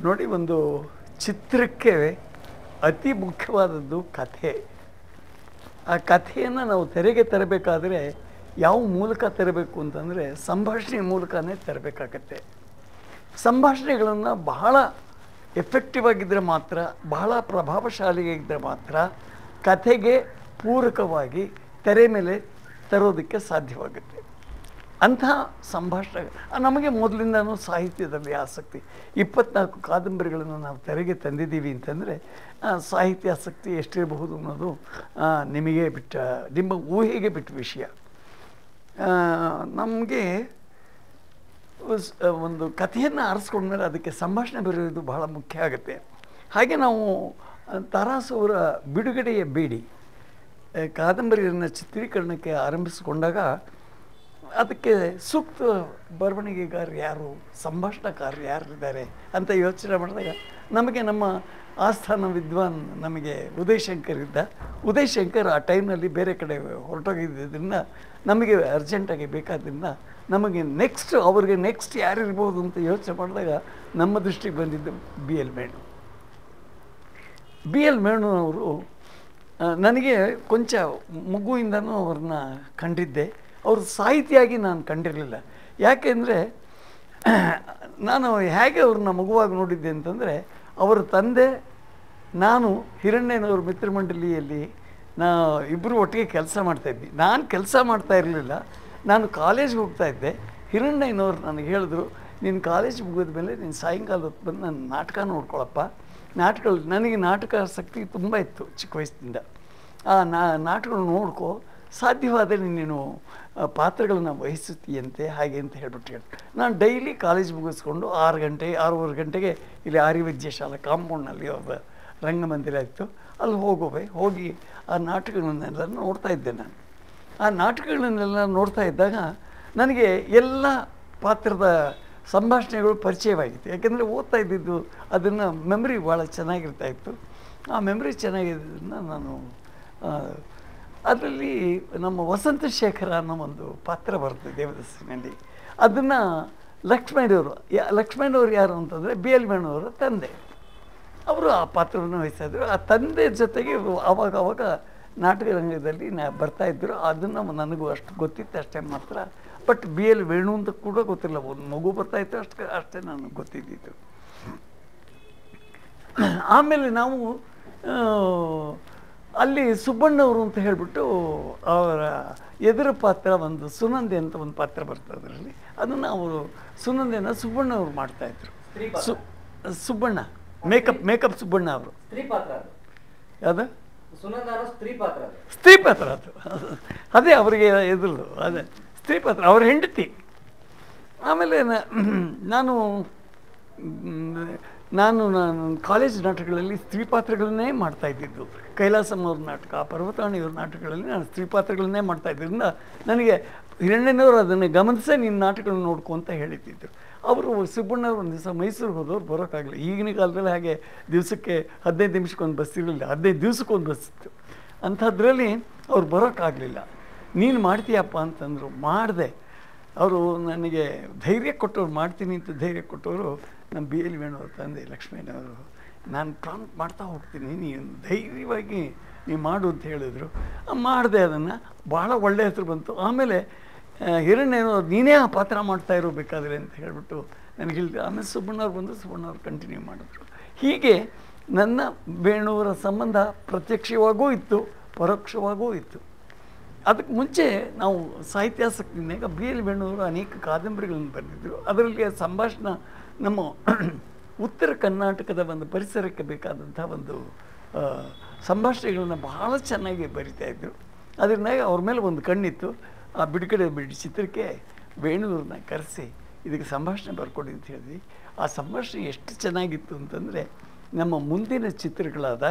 ನೋಡಿ, ಒಂದು ಚಿತ್ರಕ್ಕೆ ಅತಿ ಮುಖ್ಯವಾದದ್ದು ಕಥೆ. ಆ ಕಥೆಯನ್ನು ನಾವು ತೆರೆಗೆ ತರಬೇಕಾದ್ರೆ ಯಾವ ಮೂಲಕ ತರಬೇಕು ಅಂತಂದರೆ ಸಂಭಾಷಣೆ ಮೂಲಕನೇ ತರಬೇಕಾಗತ್ತೆ. ಸಂಭಾಷಣೆಗಳನ್ನು ಬಹಳ ಎಫೆಕ್ಟಿವ್ ಆಗಿದ್ದರೆ ಮಾತ್ರ, ಬಹಳ ಪ್ರಭಾವಶಾಲಿಯಾಗಿದ್ದರೆ ಮಾತ್ರ ಕಥೆಗೆ ಪೂರಕವಾಗಿ ತೆರೆ ಮೇಲೆ ತರೋದಕ್ಕೆ ಸಾಧ್ಯವಾಗುತ್ತೆ. ಅಂತಹ ಸಂಭಾಷಣೆ ನಮಗೆ ಮೊದಲಿಂದನೂ ಸಾಹಿತ್ಯದಲ್ಲಿ ಆಸಕ್ತಿ. 24 ಕಾದಂಬರಿಗಳನ್ನು ನಾವು ತೆರೆಗೆ ತಂದಿದ್ದೀವಿ ಅಂತಂದರೆ ಸಾಹಿತ್ಯ ಆಸಕ್ತಿ ಎಷ್ಟಿರಬಹುದು ಅನ್ನೋದು ನಿಮಗೆ ಬಿಟ್ಟ, ನಿಮ್ಮ ಊಹೆಗೆ ಬಿಟ್ಟ ವಿಷಯ. ನಮಗೆ ಒಂದು ಕಥೆಯನ್ನು ಆರಿಸ್ಕೊಂಡ್ಮೇಲೆ ಅದಕ್ಕೆ ಸಂಭಾಷಣೆ ಬರೆಯೋದು ಬಹಳ ಮುಖ್ಯ ಆಗುತ್ತೆ. ಹಾಗೆ ನಾವು ತರಾಸು ಅವರ ಬಿಡುಗಡೆಯ ಬೇಡಿ ಕಾದಂಬರಿಯನ್ನು ಚಿತ್ರೀಕರಣಕ್ಕೆ ಆರಂಭಿಸಿಕೊಂಡಾಗ ಅದಕ್ಕೆ ಸೂಕ್ತ ಬರವಣಿಗೆಗಾರರು ಯಾರು, ಸಂಭಾಷಣೆಕಾರರು ಯಾರಿದ್ದಾರೆ ಅಂತ ಯೋಚನೆ ಮಾಡಿದಾಗ ನಮಗೆ ನಮ್ಮ ಆಸ್ಥಾನ ವಿದ್ವಾನ್ ನಮಗೆ ಉದಯ್ ಶಂಕರ್ ಇದ್ದ. ಉದಯ್ ಶಂಕರ್ ಆ ಟೈಮ್ನಲ್ಲಿ ಬೇರೆ ಕಡೆ ಹೊರಟೋಗಿದ್ದರಿಂದ ನಮಗೆ ಅರ್ಜೆಂಟಾಗಿ ಬೇಕಾದ್ರಿಂದ ನಮಗೆ ಅವ್ರಿಗೆ ನೆಕ್ಸ್ಟ್ ಯಾರಿರ್ಬೋದು ಅಂತ ಯೋಚನೆ ಮಾಡಿದಾಗ ನಮ್ಮ ದೃಷ್ಟಿಗೆ ಬಂದಿದ್ದು ಬಿ ಎಲ್ ಮೇಣು ಅವರು. ನನಗೆ ಕೊಂಚ ಮಗುವಿಂದನೂ ಅವ್ರನ್ನ ಕಂಡಿದ್ದೆ. ಅವರು ಸಾಹಿತಿಯಾಗಿ ನಾನು ಕಂಡಿರಲಿಲ್ಲ. ಯಾಕೆಂದರೆ ನಾನು ಹೇಗೆ ಅವ್ರನ್ನ ಮಗುವಾಗಿ ನೋಡಿದ್ದೆ ಅಂತಂದರೆ, ಅವರ ತಂದೆ ನಾನು ಹಿರಣ್ಣಯ್ಯನವ್ರ ಮಿತ್ರಮಂಡಲಿಯಲ್ಲಿ ಇಬ್ಬರು ಒಟ್ಟಿಗೆ ಕೆಲಸ ಮಾಡ್ತಾಯಿದ್ವಿ. ನಾನು ಕೆಲಸ ಮಾಡ್ತಾ ಇರಲಿಲ್ಲ, ನಾನು ಕಾಲೇಜ್ಗೆ ಹೋಗ್ತಾಯಿದ್ದೆ. ಹಿರಣ್ಣಯ್ಯನವ್ರು ನನಗೆ ಹೇಳಿದ್ರು, ನೀನು ಕಾಲೇಜ್ ಮುಗಿದ ಮೇಲೆ ನೀನು ಸಾಯಂಕಾಲ ಹೊತ್ತು ಬಂದು ನನ್ನ ನಾಟಕ ನೋಡ್ಕೊಳಪ್ಪ. ನನಗೆ ನಾಟಕ ಆಸಕ್ತಿ ತುಂಬ ಇತ್ತು ಚಿಕ್ಕ ವಯಸ್ಸಿನಿಂದ. ಆ ನಾಟಕಗಳು ನೋಡ್ಕೊ, ಸಾಧ್ಯವಾದರೆ ನೀನು ಪಾತ್ರಗಳನ್ನು ವಹಿಸುತ್ತೀಯಂತೆ ಹಾಗೆ ಅಂತ ಹೇಳ್ಬಿಟ್ಟು ನಾನು ಡೈಲಿ ಕಾಲೇಜ್ ಮುಗಿಸ್ಕೊಂಡು 6:30 ಗಂಟೆಗೆ ಇಲ್ಲಿ ಆರ್ಯವೈದ್ಯ ಶಾಲಾ ಕಾಂಪೌಂಡ್ನಲ್ಲಿ ಒಬ್ಬ ರಂಗಮಂದಿರ ಇತ್ತು, ಅಲ್ಲಿ ಹೋಗಿ ಆ ನಾಟಕಗಳನ್ನೆಲ್ಲ ನೋಡ್ತಾ ಇದ್ದೆ. ನಾನು ಆ ನಾಟಕಗಳನ್ನೆಲ್ಲ ನೋಡ್ತಾ ಇದ್ದಾಗ ನನಗೆ ಎಲ್ಲ ಪಾತ್ರದ ಸಂಭಾಷಣೆಗಳು ಪರಿಚಯವಾಗಿತ್ತು. ಯಾಕೆಂದರೆ ಓದ್ತಾ ಇದ್ದಿದ್ದು ಅದನ್ನು ಮೆಮ್ರಿ ಭಾಳ ಚೆನ್ನಾಗಿರ್ತಾಯಿತ್ತು. ಆ ಮೆಮ್ರಿ ಚೆನ್ನಾಗಿದ್ದರಿಂದ ನಾನು ಅದರಲ್ಲಿ ನಮ್ಮ ವಸಂತ ಶೇಖರ ಅನ್ನೋ ಒಂದು ಪಾತ್ರ ಬರ್ತದೆ ದೇವದಾಸಿನಲ್ಲಿ. ಅದನ್ನು ಲಕ್ಷ್ಮಣವರು ಯಾರು ಅಂತಂದರೆ ಬಿ ಎಲ್ ಮೇಣವರ ತಂದೆ. ಅವರು ಆ ಪಾತ್ರವನ್ನು ವಹಿಸ್ತಾಯಿದ್ರು. ಆ ತಂದೆ ಜೊತೆಗೆ ಆವಾಗ ನಾಟಕ ರಂಗದಲ್ಲಿ ಬರ್ತಾಯಿದ್ರು. ಅದನ್ನು ನನಗೂ ಅಷ್ಟು ಗೊತ್ತಿತ್ತು ಅಷ್ಟೇ ಮಾತ್ರ. ಬಟ್ ಬಿ ಎಲ್ ವೇಣು ಅಂತ ಕೂಡ ಗೊತ್ತಿಲ್ಲ. ಒಂದು ಮಗು ಬರ್ತಾಯಿತ್ತು ಅಷ್ಟೇ ನನಗೆ ಗೊತ್ತಿದ್ದಿತ್ತು. ಆಮೇಲೆ ನಾವು ಅಲ್ಲಿ ಸುಬ್ಬಣ್ಣವರು ಅಂತ ಹೇಳಿಬಿಟ್ಟು ಅವರ ಎದುರು ಪಾತ್ರ ಒಂದು ಸುನಂದೆ ಅಂತ ಒಂದು ಪಾತ್ರ ಬರ್ತದೆ ಅದರಲ್ಲಿ. ಅದನ್ನು ಅವರು ಸುನಂದೆನ ಸುಬ್ಬಣ್ಣವ್ರು ಮಾಡ್ತಾಯಿದ್ರು. ಸುಬ್ಬಣ್ಣ ಮೇಕಪ್ ಸುಬ್ಬಣ್ಣ ಅವರು. ಯಾವುದು ಸ್ತ್ರೀ ಪಾತ್ರ ಅದು. ಅದೇ ಅವರಿಗೆ ಎದುರು ಅದೇ ಸ್ತ್ರೀ ಪಾತ್ರ, ಅವ್ರ ಹೆಂಡತಿ. ಆಮೇಲೆ ನಾನು ಕಾಲೇಜ್ ನಾಟಕಗಳಲ್ಲಿ ಸ್ತ್ರೀ ಪಾತ್ರಗಳನ್ನೇ ಮಾಡ್ತಾಯಿದ್ದಿದ್ದು. ಕೈಲಾಸಮ್ಮ ಅವ್ರ ನಾಟಕ, ಪರ್ವತಾಣಿಯವ್ರ ನಾಟಕಗಳಲ್ಲಿ ನಾನು ಸ್ತ್ರೀ ಪಾತ್ರಗಳನ್ನೇ ಮಾಡ್ತಾಯಿದ್ದರಿಂದ ನನಗೆ ಹಿರಣ್ಣಯ್ಯನವರು ಅದನ್ನು ಗಮನಿಸೇ ನಿನ್ನ ನಾಟಕಗಳನ್ನ ನೋಡ್ಕೊ ಅಂತ ಹೇಳಿದ್ದಿದ್ರು. ಅವರು ಸುಬ್ಬಣ್ಣವ್ರು ಒಂದು ದಿವಸ ಮೈಸೂರಿಗೆ ಹೋದವ್ರು ಬರೋಕ್ಕಾಗಲಿಲ್ಲ. ಈಗಿನ ಕಾಲದಲ್ಲಿ ಹಾಗೆ ದಿವಸಕ್ಕೆ 15 ನಿಮಿಷಕ್ಕೊಂದು ಬಸ್ ಇರಲಿಲ್ಲ, 15 ದಿವಸಕ್ಕೊಂದು ಬಸ್ ಇತ್ತು. ಅಂಥದ್ರಲ್ಲಿ ಅವ್ರು ಬರೋಕ್ಕಾಗಲಿಲ್ಲ. ನೀನು ಮಾಡ್ತೀಯಪ್ಪ ಅಂತಂದರು. ಮಾಡಿದೆ. ಅವರು ನನಗೆ ಧೈರ್ಯ ಕೊಟ್ಟವ್ರು, ಮಾಡ್ತೀನಿ ಅಂತ ಧೈರ್ಯ ಕೊಟ್ಟವರು ನಮ್ಮ ಬಿ ಎಲ್ ವೇಣುವ್ರ ತಂದೆ ಲಕ್ಷ್ಮೀನವರು. ನಾನು ಪ್ರಾಂಪ್ಟ್ ಮಾಡ್ತಾ ಹೋಗ್ತೀನಿ, ನೀನು ಧೈರ್ಯವಾಗಿ ನೀವು ಮಾಡು ಅಂತ ಹೇಳಿದ್ರು. ಮಾಡಿದೆ. ಅದನ್ನು ಭಾಳ ಒಳ್ಳೆಯ ಹೆಸರು ಬಂತು. ಆಮೇಲೆ ಹಿರಣ್ಣಯ್ಯನವ್ರು ನೀನೇ ಆ ಪಾತ್ರ ಮಾಡ್ತಾ ಇರಬೇಕಾದ್ರೆ ಅಂತ ಹೇಳಿಬಿಟ್ಟು ನನಗೆ ಹೇಳಿದೆ. ಆಮೇಲೆ ಸುಬ್ಬಣ್ಣವ್ರು ಬಂದು ಸುಬ್ಬಣ್ಣವ್ರು ಕಂಟಿನ್ಯೂ ಮಾಡಿದ್ರು. ಹೀಗೆ ನನ್ನ ವೇಣುವರ ಸಂಬಂಧ ಪ್ರತ್ಯಕ್ಷವಾಗೂ ಇತ್ತು, ಪರೋಕ್ಷವಾಗೂ ಇತ್ತು. ಅದಕ್ಕೆ ಮುಂಚೆ ನಾವು ಸಾಹಿತ್ಯಾಸಕ್ತಿಯಿಂದ ಬಿ ಎಲ್ ವೇಣುವರು ಅನೇಕ ಕಾದಂಬರಿಗಳನ್ನು ಬರೆದಿದ್ದರು. ಅದರಲ್ಲಿ ಸಂಭಾಷಣೆ ನಮ್ಮ ಉತ್ತರ ಕರ್ನಾಟಕದ ಒಂದು ಪರಿಸರಕ್ಕೆ ಬೇಕಾದಂಥ ಒಂದು ಸಂಭಾಷಣೆಗಳನ್ನು ಬಹಳ ಚೆನ್ನಾಗಿ ಬರಿತಾಯಿದ್ರು. ಅದರಿಂದಾಗಿ ಅವ್ರ ಮೇಲೆ ಒಂದು ಕಣ್ಣಿತ್ತು. ಆ ಬಿಡುಗಡೆ ಚಿತ್ರಕ್ಕೆ ವೇಣುವ್ರನ್ನ ಕರೆಸಿ ಇದಕ್ಕೆ ಸಂಭಾಷಣೆ ಬರ್ಕೊಡಿ ಅಂತ ಹೇಳಿದ್ವಿ. ಆ ಸಂಭಾಷಣೆ ಎಷ್ಟು ಚೆನ್ನಾಗಿತ್ತು ಅಂತಂದರೆ, ನಮ್ಮ ಮುಂದಿನ ಚಿತ್ರಗಳಾದ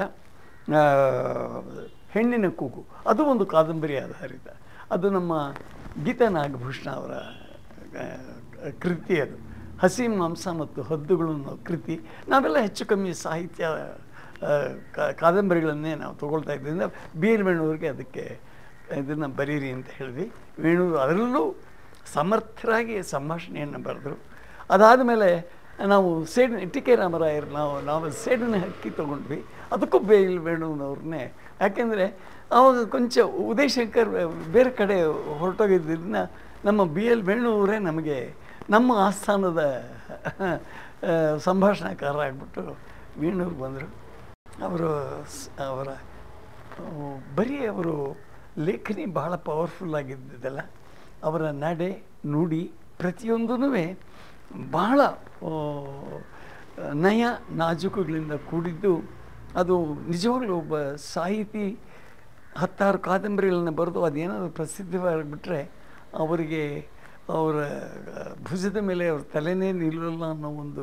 ಹೆಣ್ಣಿನ ಕೂಗು, ಅದು ಒಂದು ಕಾದಂಬರಿ ಆಧಾರಿತ. ಅದು ನಮ್ಮ ಗೀತಾ ನಾಗಭೂಷಣ ಅವರ ಕೃತಿ. ಅದು ಹಸಿ ಮಾಂಸ ಮತ್ತು ಹದ್ದುಗಳು ಅನ್ನೋ ಕೃತಿ. ನಾವೆಲ್ಲ ಹೆಚ್ಚು ಕಮ್ಮಿ ಸಾಹಿತ್ಯ ಕಾದಂಬರಿಗಳನ್ನೇ ನಾವು ತೊಗೊಳ್ತಾ ಇದ್ದರಿಂದ ಬಿ ಎಲ್ ವೇಣುವ್ರಿಗೆ ಅದಕ್ಕೆ ಇದನ್ನು ಬರೀರಿ ಅಂತ ಹೇಳಿದ್ವಿ. ವೇಣುವರು ಅದರಲ್ಲೂ ಸಮರ್ಥರಾಗಿ ಸಂಭಾಷಣೆಯನ್ನು ಬರೆದರು. ಅದಾದ ಮೇಲೆ ನಾವು ಟಿ ಕೆ ರಾಮರಾಯರು ನಾವು ಸೇಡಿನ ಹಕ್ಕಿ ತೊಗೊಂಡ್ವಿ. ಅದಕ್ಕೂ ವೇಣುನವ್ರನ್ನೇ, ಯಾಕೆಂದರೆ ಆವಾಗ ಕೊಂಚ ಉದಯ್ ಶಂಕರ್ ಬೇರೆ ಕಡೆ ಹೊರಟೋಗಿದ್ದರಿಂದ ನಮ್ಮ ವೇಣುವರೇ ನಮಗೆ ನಮ್ಮ ಆಸ್ಥಾನದ ಸಂಭಾಷಣೆಕಾರ ಆಗಿಬಿಟ್ಟು ವೇಣೂರು ಬಂದರು. ಅವರ ಬರೀ ಅವರು ಲೇಖನಿ ಬಹಳ ಪವರ್ಫುಲ್ ಆಗಿದ್ದಲ್ಲ, ಅವರ ನಡೆ ನುಡಿ ಪ್ರತಿಯೊಂದೂ ಬಹಳ ನಯ ನಾಜೂಕುಗಳಿಂದ ಕೂಡಿದ್ದು. ಅದು ನಿಜವಾಗ್ಲೂ ಒಬ್ಬ ಸಾಹಿತಿ 10 ಕಾದಂಬರಿಗಳನ್ನ ಬರೆದು ಅದೇನಾದರೂ ಪ್ರಸಿದ್ಧವಾಗಿಬಿಟ್ರೆ ಅವರಿಗೆ ಅವರ ಭುಜದ ಮೇಲೆ ಅವ್ರ ತಲೆನೇ ನಿಲ್ಲಲ್ಲ ಅನ್ನೋ ಒಂದು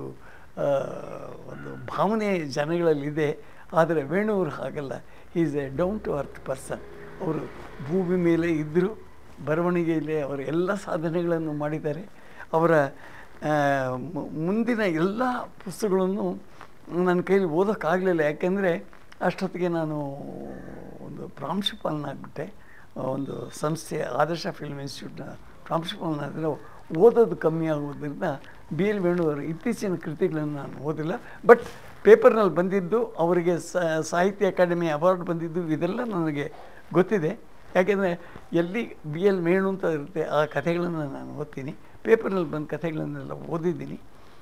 ಭಾವನೆ ಜನಗಳಲ್ಲಿದೆ. ಆದರೆ ವೇಣುವರು ಹಾಗಲ್ಲ, is a down to earth person. ಅವರು ಭೂಮಿ ಮೇಲೆ ಇದ್ದರು, ಬರವಣಿಗೆಯಲ್ಲಿ ಅವರ ಎಲ್ಲ ಸಾಧನೆಗಳನ್ನು ಮಾಡಿದ್ದಾರೆ. ಅವರ ಮುಂದಿನ ಎಲ್ಲ ಪುಸ್ತಕಗಳನ್ನು ನನ್ನ ಕೈಲಿ ಓದೋಕ್ಕಾಗಲಿಲ್ಲ, ಯಾಕೆಂದರೆ ಅಷ್ಟೊತ್ತಿಗೆ ನಾನು ಒಂದು ಪ್ರಾಂಶುಪಾಲನಾಗ್ಬಿಟ್ಟೆ. ಒಂದು ಸಂಸ್ಥೆ ಆದರ್ಶ ಫಿಲ್ಮ್ ಇನ್ಸ್ಟಿಟ್ಯೂಟ್ನ ಪ್ರಾಂಶುಪಾಲನಾದರೆ ಓದೋದು ಕಮ್ಮಿ ಆಗೋದ್ರಿಂದ ವೇಣುವರು ಇತ್ತೀಚಿನ ಕೃತಿಗಳನ್ನು ನಾನು ಓದಿಲ್ಲ. ಬಟ್ ಪೇಪರ್ನಲ್ಲಿ ಬಂದಿದ್ದು, ಅವರಿಗೆ ಸಾಹಿತ್ಯ ಅಕಾಡೆಮಿ ಅವಾರ್ಡ್ ಬಂದಿದ್ದು ಇದೆಲ್ಲ ನನಗೆ ಗೊತ್ತಿದೆ. ಯಾಕೆಂದರೆ ಎಲ್ಲಿ ವೇಣು ಅಂತ ಇರುತ್ತೆ ಆ ಕಥೆಗಳನ್ನು ನಾನು ಓದ್ತೀನಿ. ಪೇಪರ್ನಲ್ಲಿ ಬಂದ ಕಥೆಗಳನ್ನೆಲ್ಲ ಓದಿದ್ದೀನಿ.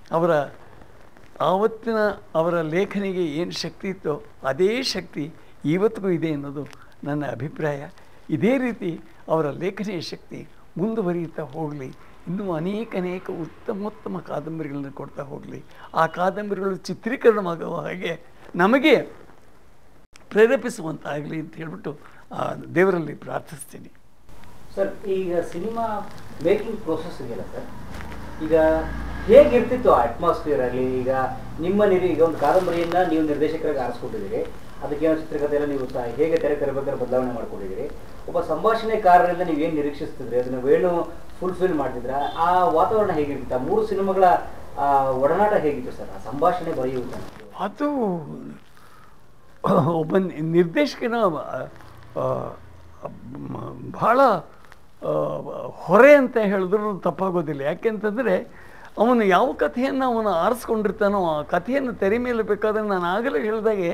ಅವರ ಲೇಖನಿಗೆ ಏನು ಶಕ್ತಿ ಇತ್ತೋ ಅದೇ ಶಕ್ತಿ ಇವತ್ತಿಗೂ ಇದೆ ಅನ್ನೋದು ನನ್ನ ಅಭಿಪ್ರಾಯ. ಇದೇ ರೀತಿ ಅವರ ಲೇಖನಿಯ ಶಕ್ತಿ ಮುಂದುವರಿಯುತ್ತಾ ಹೋಗಲಿ, ಇನ್ನೂ ಅನೇಕ ಉತ್ತಮೋತ್ತಮ ಕಾದಂಬರಿಗಳನ್ನು ಕೊಡ್ತಾ ಹೋಗಲಿ. ಆ ಕಾದಂಬರಿಗಳು ಚಿತ್ರೀಕರಣವಾಗುವ ಹಾಗೆ ನಮಗೆ ಪ್ರೇರೇಪಿಸುವಂತಾಗಲಿ ಅಂತ ಹೇಳ್ಬಿಟ್ಟು ದೇವರಲ್ಲಿ ಪ್ರಾರ್ಥಿಸ್ತೀನಿ. ಸರ್, ಈಗ ಸಿನಿಮಾ ಮೇಕಿಂಗ್ ಪ್ರೋಸೆಸ್ ಇದೆಯಲ್ಲ ಸರ್, ಈಗ ಹೇಗಿರ್ತಿತ್ತು ಆ ಅಟ್ಮಾಸ್ಫಿಯರಲ್ಲಿ? ಈಗ ಈಗ ಒಂದು ಕಾದಂಬರಿಯನ್ನು ನೀವು ನಿರ್ದೇಶಕರಾಗಿ ಆರಿಸ್ಕೊಂಡಿದ್ದೀರಿ, ಅದಕ್ಕೆ ಚಿತ್ರಕಥೆ ಎಲ್ಲ ನೀವು ಹೇಗೆ ತೆರೆ ತರಬೇಕಾದ್ರೆ ಬದಲಾವಣೆ ಮಾಡ್ಕೊಂಡಿದ್ದೀರಿ. ಒಬ್ಬ ಸಂಭಾಷಣೆಕಾರರಿಂದ ನೀವು ಏನು ನಿರೀಕ್ಷಿಸ್ತಿದ್ರಿ, ಅದನ್ನು ವೇಣು ಫುಲ್ಫಿಲ್ ಮಾಡ್ತಿದ್ರ? ಆ ವಾತಾವರಣ ಹೇಗಿರ್ತಿತ್ತು? ಆ 3 ಸಿನಿಮಾಗಳ ಒಡನಾಟ ಹೇಗಿತ್ತು ಸರ್, ಆ ಸಂಭಾಷಣೆ ಬರೆಯುವುದು? ಅದು ಒಬ್ಬ ನಿರ್ದೇಶಕನ ಬಹಳ ಹೊರೆ ಅಂತ ಹೇಳಿದ್ರು ತಪ್ಪಾಗೋದಿಲ್ಲ. ಯಾಕೆಂತಂದರೆ ಅವನು ಯಾವ ಕಥೆಯನ್ನು ಅವನು ಆರಿಸ್ಕೊಂಡಿರ್ತಾನೋ ಆ ಕಥೆಯನ್ನು ತೆರೆ ಮೇಲೆ ಬೇಕಾದ್ರೆ ನಾನು ಆಗಲೇ ಹೇಳಿದಾಗೆ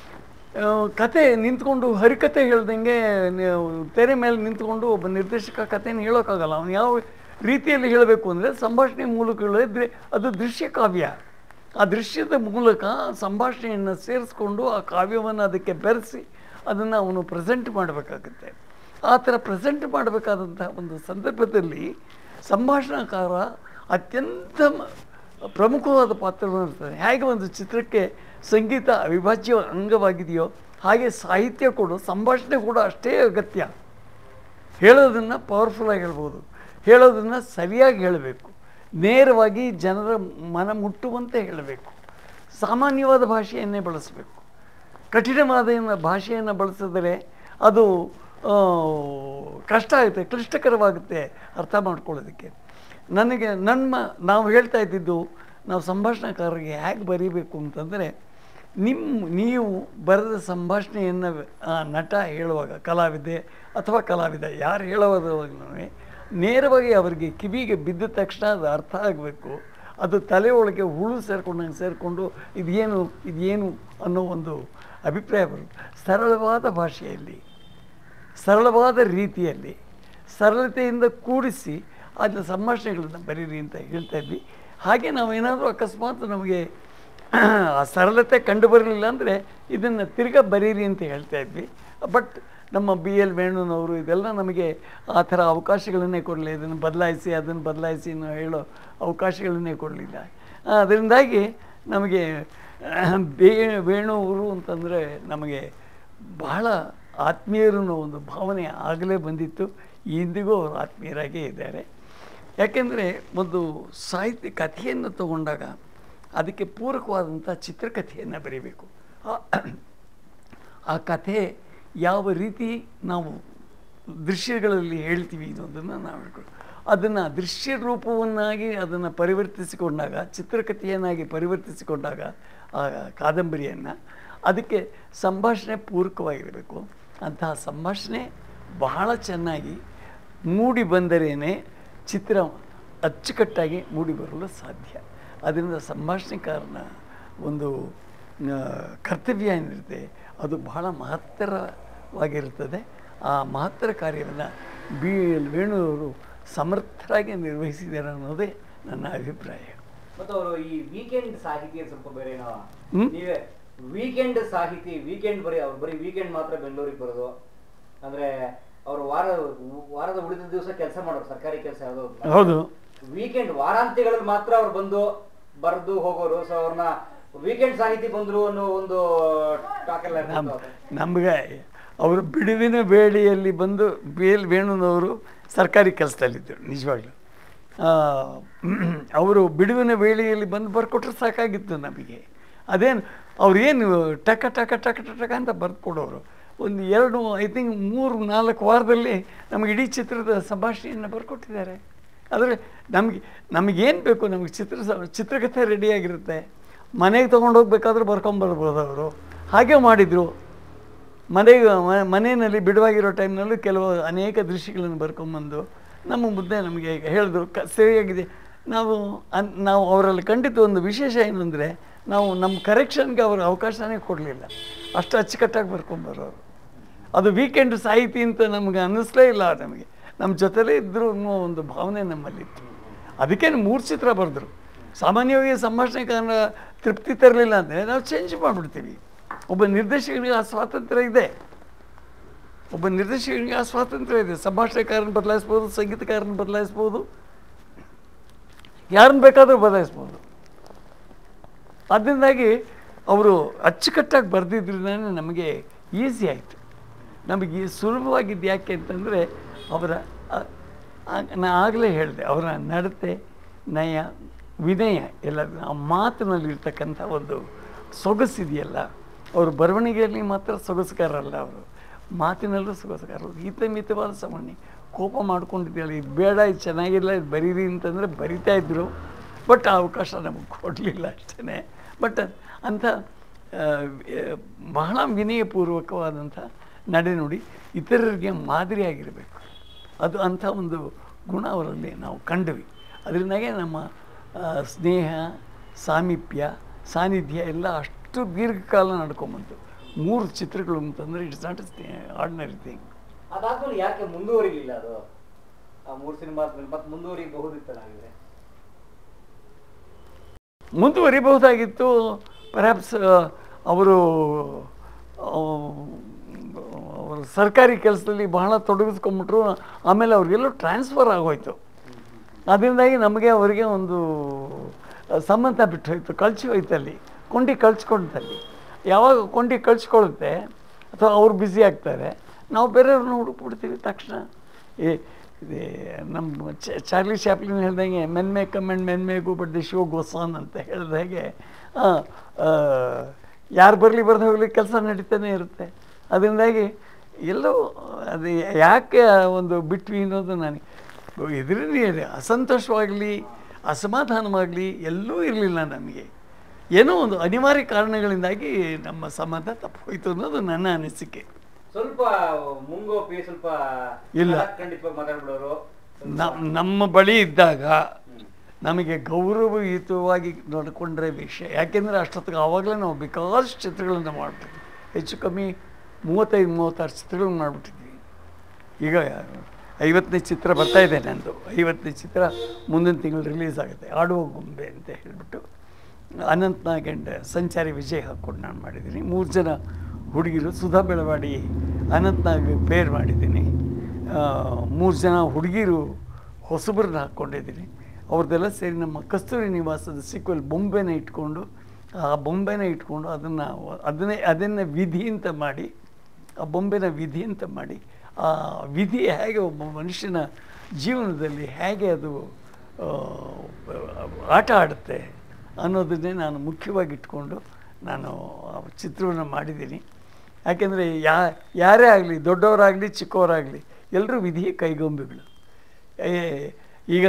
ಕತೆ ನಿಂತ್ಕೊಂಡು ಹರಿಕತೆ ಹೇಳ್ದಂಗೆ ತೆರೆ ಮೇಲೆ ನಿಂತ್ಕೊಂಡು ಒಬ್ಬ ನಿರ್ದೇಶಕ ಕಥೆಯನ್ನು ಹೇಳೋಕ್ಕಾಗಲ್ಲ. ಅವನು ಯಾವ ರೀತಿಯಲ್ಲಿ ಹೇಳಬೇಕು ಅಂದರೆ ಸಂಭಾಷಣೆ ಮೂಲಕ ಹೇಳಿದ್ರೆ ಅದು ದೃಶ್ಯ ಕಾವ್ಯ. ಆ ದೃಶ್ಯದ ಮೂಲಕ ಸಂಭಾಷಣೆಯನ್ನು ಸೇರಿಸ್ಕೊಂಡು ಆ ಕಾವ್ಯವನ್ನು ಅದಕ್ಕೆ ಬೆರೆಸಿ ಅದನ್ನು ಅವನು ಪ್ರೆಸೆಂಟ್ ಮಾಡಬೇಕಾಗುತ್ತೆ. ಆ ಥರ ಪ್ರೆಸೆಂಟ್ ಮಾಡಬೇಕಾದಂಥ ಒಂದು ಸಂದರ್ಭದಲ್ಲಿ ಸಂಭಾಷಣಾಕಾರ ಅತ್ಯಂತ ಪ್ರಮುಖವಾದ ಪಾತ್ರವನ್ನು ಇರ್ತದೆ. ಹೇಗೆ ಒಂದು ಚಿತ್ರಕ್ಕೆ ಸಂಗೀತ ಅವಿಭಾಜ್ಯ ಅಂಗವಾಗಿದೆಯೋ ಹಾಗೆ ಸಾಹಿತ್ಯ ಕೂಡ, ಸಂಭಾಷಣೆ ಕೂಡ ಅಷ್ಟೇ ಅಗತ್ಯ. ಹೇಳೋದನ್ನು ಪವರ್ಫುಲ್ಲಾಗಿ ಹೇಳ್ಬೋದು, ಹೇಳೋದನ್ನು ಸರಿಯಾಗಿ ಹೇಳಬೇಕು, ನೇರವಾಗಿ ಜನರ ಮನ ಮುಟ್ಟುವಂತೆ ಹೇಳಬೇಕು, ಸಾಮಾನ್ಯವಾದ ಭಾಷೆಯನ್ನೇ ಬಳಸಬೇಕು. ಕಠಿಣವಾದ ಭಾಷೆಯನ್ನು ಬಳಸಿದರೆ ಅದು ಕಷ್ಟ ಆಗುತ್ತೆ, ಕ್ಲಿಷ್ಟಕರವಾಗುತ್ತೆ ಅರ್ಥ ಮಾಡ್ಕೊಳ್ಳೋದಕ್ಕೆ. ನಾವು ಹೇಳ್ತಾ ಇದ್ದಿದ್ದು, ನಾವು ಸಂಭಾಷಣೆಕಾರರಿಗೆ ಹೇಗೆ ಬರೀಬೇಕು ಅಂತಂದರೆ, ನೀವು ಬರೆದ ಸಂಭಾಷಣೆಯನ್ನು ನಟ ಹೇಳುವಾಗ, ಕಲಾವಿದೆ ಅಥವಾ ಕಲಾವಿದ ಯಾರು ಹೇಳುವುದವಾಗೂ ನೇರವಾಗಿ ಅವರಿಗೆ ಕಿವಿಗೆ ಬಿದ್ದ ತಕ್ಷಣ ಅದು ಅರ್ಥ ಆಗಬೇಕು. ಅದು ತಲೆ ಒಳಗೆ ಹುಳು ಸೇರಿಕೊಂಡು ಇದೇನು ಅನ್ನೋ ಒಂದು ಅಭಿಪ್ರಾಯ ಬರುತ್ತೆ. ಸರಳವಾದ ಭಾಷೆಯಲ್ಲಿ, ಸರಳವಾದ ರೀತಿಯಲ್ಲಿ, ಸರಳತೆಯಿಂದ ಕೂಡಿಸಿ ಅದನ್ನ ಸಂಭಾಷಣೆಗಳನ್ನು ಬರೀರಿ ಅಂತ ಹೇಳ್ತಾ ಇದ್ವಿ. ಹಾಗೆ ನಾವೇನಾದರೂ ಅಕಸ್ಮಾತ್ ನಮಗೆ ಆ ಸರಳತೆ ಕಂಡು ಬರಲಿಲ್ಲ ಅಂದರೆ ಇದನ್ನು ತಿರ್ಗಾ ಬರೀರಿ ಅಂತ ಹೇಳ್ತಾ ಇದ್ವಿ. ಬಟ್ ನಮ್ಮ ವೇಣುನವರು ಇದೆಲ್ಲ ನಮಗೆ ಆ ಥರ ಅವಕಾಶಗಳನ್ನೇ ಕೊಡಲಿಲ್ಲ. ಇದನ್ನು ಬದಲಾಯಿಸಿ ಅದನ್ನು ಬದಲಾಯಿಸಿ ಹೇಳೋ ಅವಕಾಶಗಳನ್ನೇ ಕೊಡಲಿಲ್ಲ. ಅದರಿಂದಾಗಿ ನಮಗೆ ವೇಣುವರು ಅಂತಂದರೆ ನಮಗೆ ಬಹಳ ಆತ್ಮೀಯರು ಅನ್ನೋ ಒಂದು ಭಾವನೆ ಆಗಲೇ ಬಂದಿತ್ತು. ಇಂದಿಗೂ ಅವರು ಆತ್ಮೀಯರಾಗೇ ಇದ್ದಾರೆ. ಯಾಕೆಂದರೆ ಒಂದು ಸಾಹಿತ್ಯ ಕಥೆಯನ್ನು ತಗೊಂಡಾಗ ಅದಕ್ಕೆ ಪೂರಕವಾದಂಥ ಚಿತ್ರಕಥೆಯನ್ನು ಬರೀಬೇಕು. ಆ ಕಥೆ ಯಾವ ರೀತಿ ನಾವು ದೃಶ್ಯಗಳಲ್ಲಿ ಹೇಳ್ತೀವಿ ಇದೊಂದನ್ನು ನಾವು ಹೇಳ್ಕೊಂಡು ಅದನ್ನು ದೃಶ್ಯ ರೂಪವನ್ನಾಗಿ ಅದನ್ನು ಪರಿವರ್ತಿಸಿಕೊಂಡಾಗ, ಚಿತ್ರಕಥೆಯನ್ನಾಗಿ ಪರಿವರ್ತಿಸಿಕೊಂಡಾಗ ಆ ಕಾದಂಬರಿಯನ್ನು, ಅದಕ್ಕೆ ಸಂಭಾಷಣೆ ಪೂರಕವಾಗಿರಬೇಕು. ಅಂತಹ ಸಂಭಾಷಣೆ ಬಹಳ ಚೆನ್ನಾಗಿ ಮೂಡಿ ಬಂದರೇನೆ ಚಿತ್ರ ಅಚ್ಚುಕಟ್ಟಾಗಿ ಮೂಡಿ ಬರಲು ಸಾಧ್ಯ. ಅದರಿಂದ ಸಂಭಾಷಣೆಕಾರನ ಒಂದು ಕರ್ತವ್ಯ ಏನಿರುತ್ತೆ ಅದು ಬಹಳ ಮಹತ್ತರವಾಗಿರುತ್ತದೆ. ಆ ಮಹತ್ತರ ಕಾರ್ಯವನ್ನು ವೇಣುರವರು ಸಮರ್ಥರಾಗಿ ನಿರ್ವಹಿಸಿದ್ದಾರೆ ಅನ್ನೋದೇ ನನ್ನ ಅಭಿಪ್ರಾಯ. ಮತ್ತು ಅವರು ಈ ವೀಕೆಂಡ್ ಸಾಹಿತಿ ಸ್ವಲ್ಪ ಬೇರೆನೋ, ನೀವೇ ವೀಕೆಂಡ್ ಸಾಹಿತಿ, ವೀಕೆಂಡ್ ಅವ್ರು ಬರೀ ವೀಕೆಂಡ್ ಮಾತ್ರ ಬೆಂಗಳೂರಿಗೆ ಬರೋದು, ಅಂದ್ರೆ ಅವರು ವಾರದ ಉಳಿದ ದಿವಸ ಕೆಲಸ ಮಾಡೋರು, ಸರ್ಕಾರಿ ಕೆಲಸ ಯಾವುದೋ. ಹೌದು, ವೀಕೆಂಡ್ ವಾರಾಂತ್ಯಗಳಲ್ಲಿ ಮಾತ್ರ ಅವ್ರು ಬರೆದು ಹೋಗೋರು. ಸೊ ಅವ್ರನ್ನ ವೀಕೆಂಡ್ ಸಾಹಿತಿ ಬಂದ್ರು ಅನ್ನೋ ಒಂದು ಟಾಕ್ ಎಲ್ಲ ನಮ್ಗೆ ಅವರು ಬಿಡುವಿನ ವೇಳೆಯಲ್ಲಿ ಬಂದು ವೇಣುನವರು ಸರ್ಕಾರಿ ಕೆಲಸದಲ್ಲಿದ್ದರು. ನಿಜವಾಗ್ಲೂ ಅವರು ಬಿಡುವಿನ ವೇಳೆಯಲ್ಲಿ ಬಂದು ಬರ್ಕೊಟ್ರೆ ಸಾಕಾಗಿತ್ತು ನಮಗೆ. ಅದೇನು ಅವ್ರೇನು ಟಕ ಟಕ ಟಕ ಟಕ ಅಂತ ಬರ್ಕೊಡೋರು. ಒಂದು 3-4 ವಾರದಲ್ಲಿ ನಮಗೆ ಇಡೀ ಚಿತ್ರದ ಸಂಭಾಷಣೆಯನ್ನು ಬರ್ಕೊಟ್ಟಿದ್ದಾರೆ. ಆದರೆ ನಮಗೇನು ಬೇಕು, ನಮಗೆ ಚಿತ್ರಕಥೆ ರೆಡಿಯಾಗಿರುತ್ತೆ, ಮನೆಗೆ ತೊಗೊಂಡೋಗ್ಬೇಕಾದ್ರೂ ಬರ್ಕೊಂಬರ್ಬೋದು. ಅವರು ಹಾಗೆ ಮಾಡಿದರು. ಮನೆಯಲ್ಲಿ ಬಿಡುವಾಗಿರೋ ಟೈಮ್ನಲ್ಲೂ ಅನೇಕ ದೃಶ್ಯಗಳನ್ನು ಬರ್ಕೊಂಬಂದು ನಮ್ಮ ಮುದ್ದೆ ನಮಗೆ ಹೇಳಿದ್ರು, ಸರಿಯಾಗಿದೆ. ನಾವು ಅವರಲ್ಲಿ ಕಂಡಿದ್ದು ಒಂದು ವಿಶೇಷ ಏನು ಅಂದರೆ, ನಾವು ನಮ್ಮ ಕರೆಕ್ಷನ್ಗೆ ಅವರು ಅವಕಾಶನೇ ಕೊಡಲಿಲ್ಲ. ಅಷ್ಟು ಅಚ್ಚುಕಟ್ಟಾಗಿ ಬರ್ಕೊಂಬರೋರು. ಅದು ವೀಕೆಂಡ್ ಸಾಹಿತಿ ಅಂತ ನಮಗೆ ಅನ್ನಿಸ್ಲೇ ಇಲ್ಲ. ನಮಗೆ ನಮ್ಮ ಜೊತೆಲೇ ಇದ್ದರು ಅನ್ನೋ ಒಂದು ಭಾವನೆ ನಮ್ಮಲ್ಲಿತ್ತು. ಅದಕ್ಕೆ 3 ಚಿತ್ರ ಬರೆದ್ರು. ಸಾಮಾನ್ಯವಾಗಿ ಸಂಭಾಷಣೆಕಾರನ ತೃಪ್ತಿ ತರಲಿಲ್ಲ ಅಂದರೆ ನಾವು ಚೇಂಜ್ ಮಾಡಿಬಿಡ್ತೀವಿ. ಒಬ್ಬ ನಿರ್ದೇಶಕನಿಗೆ ಆ ಸ್ವಾತಂತ್ರ್ಯ ಇದೆ. ಸಂಭಾಷಣೆಕಾರನ ಬದಲಾಯಿಸ್ಬೋದು, ಸಂಗೀತಕಾರನ ಬದಲಾಯಿಸ್ಬೋದು, ಯಾರನ್ನ ಬೇಕಾದರೂ ಬದಲಾಯಿಸ್ಬೋದು. ಅದರಿಂದಾಗಿ ಅವರು ಅಚ್ಚುಕಟ್ಟಾಗಿ ಬರೆದಿದ್ರಿಂದ ನಮಗೆ ಈಸಿ ಆಯಿತು. ನಮಗೆ ಸುಲಭವಾಗಿದ್ದು ಯಾಕೆ ಅಂತಂದರೆ ನಾನು ಆಗಲೇ ಹೇಳಿದೆ, ಅವರ ನಡತೆ, ನಯ, ವಿನಯ ಎಲ್ಲ, ಆ ಮಾತಿನಲ್ಲಿರ್ತಕ್ಕಂಥ ಒಂದು ಸೊಗಸಿದೆಯಲ್ಲ. ಅವರು ಬರವಣಿಗೆಯಲ್ಲಿ ಮಾತ್ರ ಸೊಗಸುಗಾರಲ್ಲ, ಅವರು ಮಾತಿನಲ್ಲೂ ಸೊಗಸುಗಾರರು. ಮಿತವಾದ ಸಮನ್ವಯ. ಕೋಪ ಮಾಡ್ಕೊಂಡಿದ್ದೀಯಲ್ಲ, ಇದು ಬೇಡ, ಇದು ಚೆನ್ನಾಗಿಲ್ಲ, ಇದು ಬರೀರಿ ಅಂತಂದರೆ ಬರಿತಾಯಿದ್ರು. ಬಟ್ ಆ ಅವಕಾಶ ನಮಗೆ ಕೊಡಲಿಲ್ಲ ಅಷ್ಟೇ. ಬಟ್ ಅಂಥ ಬಹಳ ವಿನಯಪೂರ್ವಕವಾದಂಥ ನಡೆನುಡಿ ಇತರರಿಗೆ ಮಾದರಿಯಾಗಿರಬೇಕು. ಅದು ಅಂಥ ಒಂದು ಗುಣ ಅವರಲ್ಲಿ ನಾವು ಕಂಡ್ವಿ. ಅದರಿಂದಾಗೆ ನಮ್ಮ ಸ್ನೇಹ, ಸಾನ್ನಿಧ್ಯ ಎಲ್ಲ ಅಷ್ಟು ದೀರ್ಘಕಾಲ ನಡ್ಕೊಂಬಂತು. 3 ಚಿತ್ರಗಳು ಅಂತಂದರೆ ಇಟ್ಸ್ ನಾಟ್ ಆರ್ಡಿನರಿ ಥಿಂಗ್. ಅದಾದ್ಮೇಲೆ ಯಾಕೆ ಮುಂದುವರಿಲಿಲ್ಲ ಅದು? ಆ 3 ಸಿನಿಮಾ ಮತ್ತೆ ಮುಂದುವರಿಬಹುದಿತ್ತಲಾಗಿದೆ. ಮುಂದುವರಿಬಹುದಾಗಿತ್ತು. ಪರ್ಹ್ಯಾಪ್ಸ್ ಅವರು ಸರ್ಕಾರಿ ಕೆಲಸದಲ್ಲಿ ಬಹಳ ತೊಡಗಿಸ್ಕೊಂಬಿಟ್ರು. ಆಮೇಲೆ ಅವ್ರಿಗೆಲ್ಲೋ ಟ್ರಾನ್ಸ್ಫರ್ ಆಗೋಯ್ತು. ಅದರಿಂದಾಗಿ ನಮಗೆ ಅವರಿಗೆ ಒಂದು ಸಂಬಂಧ ಬಿಟ್ಟು ಹೋಯ್ತು, ಕಳ್ಸಿ ಹೋಯ್ತಲ್ಲಿ, ಕೊಂಡಿ ಕಳ್ಸ್ಕೊಂಡಲ್ಲಿ. ಯಾವಾಗ ಕೊಂಡಿ ಕಳ್ಸ್ಕೊಳ್ಳುತ್ತೆ ಅಥವಾ ಅವ್ರು ಬ್ಯುಸಿ ಆಗ್ತಾರೆ, ನಾವು ಬೇರೆಯವ್ರನ್ನ ಹುಡುಕ್ಬಿಡ್ತೀವಿ ತಕ್ಷಣ. ನಮ್ಮ ಚಾರ್ಲಿ ಚಾಪ್ಲಿನ್ ಹೇಳ್ದಂಗೆ men may come and men may go but the show goes on ಅಂತ ಹೇಳಿದಾಗೆ ಯಾರು ಬರಲಿ ಬರ್ದು ಹೋಗಲಿ ಕೆಲಸ ನಡೀತಾನೆ ಇರುತ್ತೆ. ಅದರಿಂದಾಗಿ ಎಲ್ಲೋ ಅದು ಯಾಕೆ ಒಂದು ಬಿಟ್ವಿ ಅನ್ನೋದು ನನಗೆ ಇದರಲ್ಲಿ ಅಸಂತೋಷವಾಗಲಿ ಅಸಮಾಧಾನವಾಗಲಿ ಎಲ್ಲೂ ಇರಲಿಲ್ಲ ನಮಗೆ. ಏನೋ ಒಂದು ಅನಿವಾರ್ಯ ಕಾರಣಗಳಿಂದಾಗಿ ನಮ್ಮ ಸಂಬಂಧ ತಪ್ಪು ಹೋಯಿತು ಅನ್ನೋದು ನನ್ನ ಅನಿಸಿಕೆ. ಸ್ವಲ್ಪ ಮುಂಗೋಪಿ, ಸ್ವಲ್ಪ ಇಲ್ಲ, ಮಾತಾಡ್ಬಿಡೋರು. ನಮ್ಮ ಬಳಿ ಇದ್ದಾಗ ನಮಗೆ ಗೌರವಯುತವಾಗಿ ನಡ್ಕೊಂಡ್ರೆ ವಿಷಯ. ಯಾಕೆಂದರೆ ಅಷ್ಟೊತ್ತಿಗೆ ಆವಾಗಲೇ ನಾವು ಬೇಕಾದಷ್ಟು ಚಿತ್ರಗಳನ್ನು ಮಾಡ್ಬಿಟ್ಟಿದ್ವಿ. ಹೆಚ್ಚು ಕಮ್ಮಿ 35-36 ಚಿತ್ರಗಳನ್ನು ಮಾಡಿಬಿಟ್ಟಿದ್ವಿ. ಈಗ 50ನೇ ಚಿತ್ರ ಬರ್ತಾಯಿದೆ ನಂದು. 50ನೇ ಚಿತ್ರ ಮುಂದಿನ ತಿಂಗಳು ರಿಲೀಸ್ ಆಗುತ್ತೆ. ಆಡುವ ಗೊಂಬೆ ಅಂತ ಹೇಳಿಬಿಟ್ಟು ಅನಂತ್ ನಾಗ್ ಆ್ಯಂಡ್ ಸಂಚಾರಿ ವಿಜಯ್ ಹಾಕ್ಕೊಂಡು ನಾನು ಮಾಡಿದ್ದೀನಿ. 3 ಜನ ಹುಡುಗಿರು, ಸುಧಾ ಬೆಳವಾಡಿ, ಅನಂತ್ ನಾಗ್ ಪೇರ್ ಮಾಡಿದ್ದೀನಿ. 3 ಜನ ಹುಡುಗಿರು ಹೊಸಬರನ್ನ ಹಾಕ್ಕೊಂಡಿದ್ದೀನಿ. ಅವ್ರದ್ದೆಲ್ಲ ಸೇರಿ ನಮ್ಮ ಕಸ್ತೂರಿ ನಿವಾಸದ ಸೀಕ್ವೆಲ್ ಬೊಂಬೆನ ಇಟ್ಕೊಂಡು ಅದನ್ನೇ ವಿಧಿ ಅಂತ ಮಾಡಿ, ಆ ಬೊಂಬೆನ ವಿಧಿ ಅಂತ ಮಾಡಿ, ಆ ವಿಧಿ ಹೇಗೆ ಒಬ್ಬ ಮನುಷ್ಯನ ಜೀವನದಲ್ಲಿ ಹೇಗೆ ಅದು ಆಟ ಆಡುತ್ತೆ ಅನ್ನೋದನ್ನೇ ನಾನು ಮುಖ್ಯವಾಗಿ ಇಟ್ಕೊಂಡು ನಾನು ಚಿತ್ರವನ್ನು ಮಾಡಿದ್ದೀನಿ. ಯಾಕೆಂದರೆ ಯಾರೇ ಆಗಲಿ, ದೊಡ್ಡವರಾಗಲಿ ಚಿಕ್ಕವರಾಗಲಿ, ಎಲ್ಲರೂ ವಿಧಿಯ ಕೈಗೊಂಬೆಗಳು. ಈಗ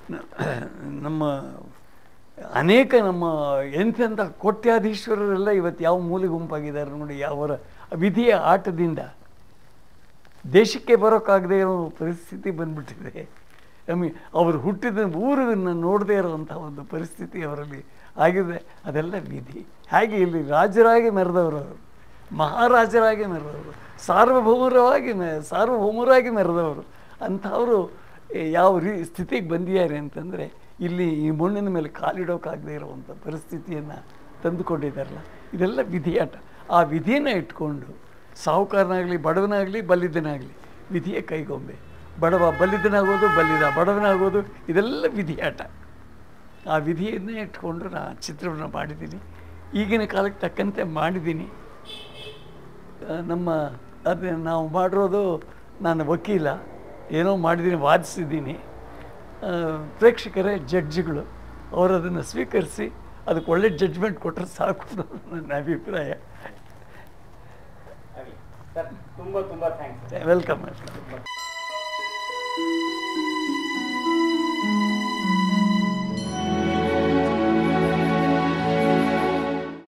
ಅನೇಕ ನಮ್ಮ ಎಂತೆಂಥ ಕೋಟ್ಯಾಧೀಶ್ವರರೆಲ್ಲ ಇವತ್ತು ಯಾವ ಮೂಲೆ ಗುಂಪಾಗಿದ್ದಾರೆ ನೋಡಿ. ಅವರ ವಿಧಿಯ ಆಟದಿಂದ ದೇಶಕ್ಕೆ ಬರೋಕ್ಕಾಗದೇ ಇರೋ ಪರಿಸ್ಥಿತಿ ಬಂದ್ಬಿಟ್ಟಿದೆ. ಅವರು ಹುಟ್ಟಿದ ಊರನ್ನು ನೋಡದೇ ಇರುವಂಥ ಒಂದು ಪರಿಸ್ಥಿತಿ ಅವರಲ್ಲಿ ಆಗಿದೆ. ಅದೆಲ್ಲ ವಿಧಿ. ಹಾಗೆ ಇಲ್ಲಿ ರಾಜರಾಗಿ ಮೆರೆದವರು, ಅವರು ಮಹಾರಾಜರಾಗಿ ಮೆರೆದವರು, ಸಾರ್ವಭೌಮರಾಗಿ ಮೆರೆದವರು ಅಂಥವರು ಯಾವ ಸ್ಥಿತಿಗೆ ಬಂದಿದ್ದಾರೆ ಅಂತಂದರೆ ಇಲ್ಲಿ ಈ ಮಣ್ಣಿನ ಮೇಲೆ ಕಾಲಿಡೋಕ್ಕಾಗದೇ ಇರುವಂಥ ಪರಿಸ್ಥಿತಿಯನ್ನು ತಂದುಕೊಂಡಿದ್ದಾರಲ್ಲ, ಇದೆಲ್ಲ ವಿಧಿಯಾಟ. ಆ ವಿಧಿಯನ್ನು ಇಟ್ಕೊಂಡು ಸಾಹುಕಾರನಾಗಲಿ ಬಡವನಾಗಲಿ ಬಲ್ಲಿದನಾಗಲಿ ವಿಧಿಯ ಕೈಗೊಂಬೆ. ಬಡವ ಬಲ್ಲಿದನಾಗೋದು, ಬಲ್ಲಿದ ಬಡವನಾಗೋದು, ಇದೆಲ್ಲ ವಿಧಿಯಾಟ. ಆ ವಿಧಿಯನ್ನೇ ಇಟ್ಕೊಂಡು ನಾನು ಚಿತ್ರವನ್ನು ಮಾಡಿದ್ದೀನಿ. ಈಗಿನ ಕಾಲಕ್ಕೆ ತಕ್ಕಂತೆ ಮಾಡಿದ್ದೀನಿ. ನಾವು ಮಾಡಿರೋದು, ನಾನು ವಕೀಲ, ಏನೋ ಮಾಡಿದ್ದೀನಿ, ವಾದಿಸಿದ್ದೀನಿ. ಪ್ರೇಕ್ಷಕರೇ ಜಡ್ಜ್ಗಳು, ಅವರು ಅದನ್ನು ಸ್ವೀಕರಿಸಿ ಅದಕ್ಕೆ ಒಳ್ಳೆ ಜಡ್ಜ್ಮೆಂಟ್ ಕೊಟ್ಟರೆ ಸಾಕು ಅನ್ನೋದು ನನ್ನ ಅಭಿಪ್ರಾಯ. ಸರ್ ತುಂಬ ಥ್ಯಾಂಕ್ಸ್. ವೆಲ್ಕಮ್.